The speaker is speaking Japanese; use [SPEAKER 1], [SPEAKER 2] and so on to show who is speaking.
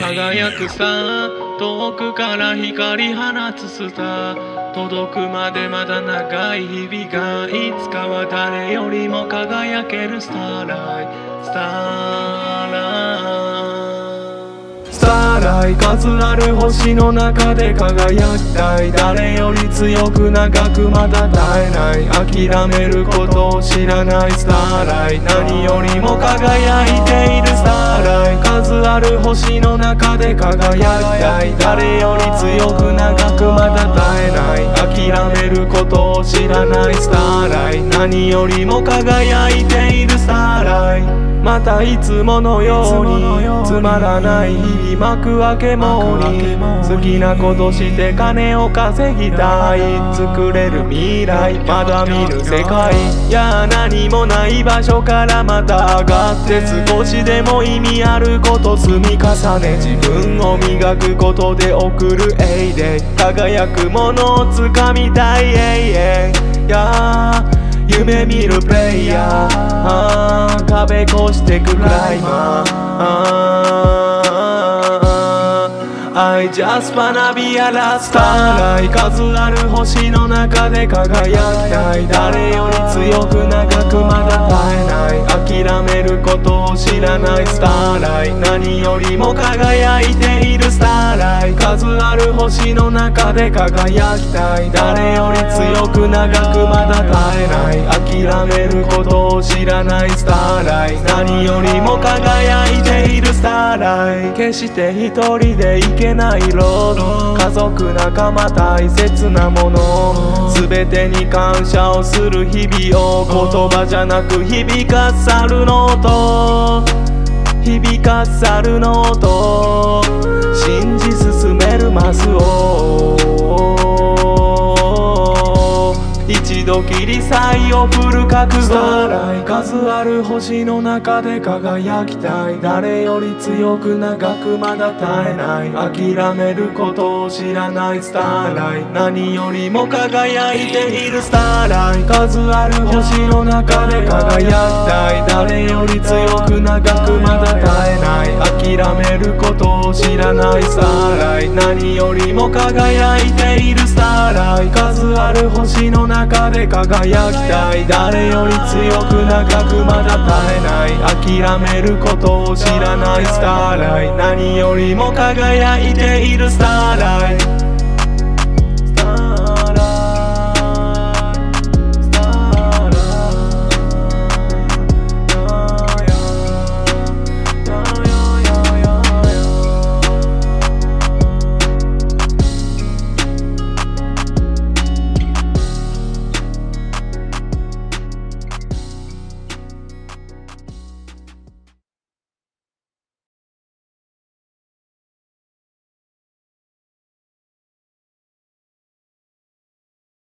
[SPEAKER 1] 輝くさ、遠くから光放つスター、届くまでまだ長い日々が、いつかは誰よりも輝けるスターライト、スターライト、数ある星の中で輝きたい。誰より強く長くまだ絶えない、諦めることを知らないスターライト、何よりも輝いているスターライト、数ある星の中で輝きたい。誰より強く長くまだ絶えない、諦めることを知らないスターライト、何よりも輝いているスターライト。またいつものようにつまらない日々、幕開けもに好きなことして金を稼ぎたい。作れる未来、まだ見ぬ世界、いや何もない場所からまた上がって、少しでも意味あること積み重ね、自分を磨くことで送るエイデイ、輝くものをつかみたい永遠、いや夢見るプレイヤー、壁越してくクライマー、I just wanna be a star、数ある星の中で輝きたい。誰より強く長くまだ絶えない、諦めることを知らないスターライト、何よりも輝いているスターライト、数ある星の中で輝きたい。誰より強く長くまだ絶えない、諦めることを知らないスターライト、何よりも輝いているスターライト、決して一人で行けないロード、家族仲間大切なもの、全てに感謝をする日々を、言葉じゃなく響かさるノート、響かさるノート、信じ進めるマスを、一度きり才を振る覚悟、数ある星の中で輝きたい。誰より強く長くまだ絶えない、諦めることを知らないスターライト、何よりも輝いているスターライト、数ある星の中で輝きたい。誰より強く長くまだ絶えない、諦めることを知らないスターライト、何よりも輝いているスターライト、数ある星の中で輝きたい。誰より強く長くまだ絶えない、諦めることを知らないスターライト、何よりも輝いているスターライト。